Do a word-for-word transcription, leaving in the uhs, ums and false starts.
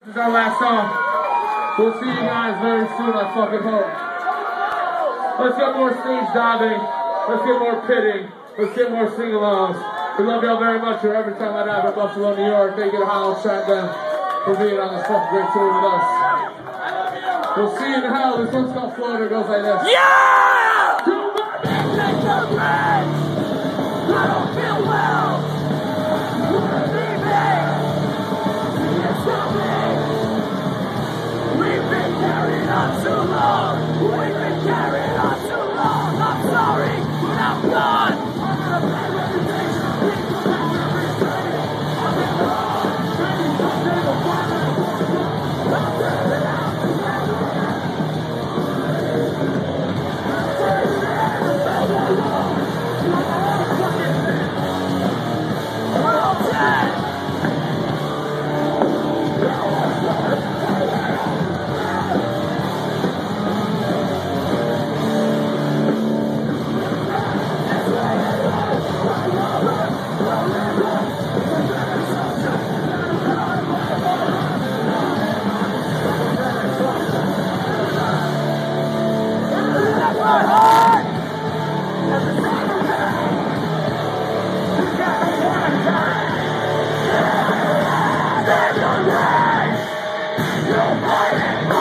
This is our last song. We'll see you guys very soon, I fucking hope. Let's get more stage diving. Let's get more pitting. Let's get more sing-alongs. We love y'all very much. You're every time I dive in Buffalo, New York. Make it a howl, shotgun for being on this fucking great tour with us. We'll see you in hell. This one's called Florida. It goes like this. Yeah! Take the bridge! I don't feel well! Leave me! It's something! We've been carrying on too long! We've been carrying on too long! I'm sorry, but I'm gone! I'm gonna pay reputation! I've been wrong! Training something to find out! I'm turning it out! We're all dead! You're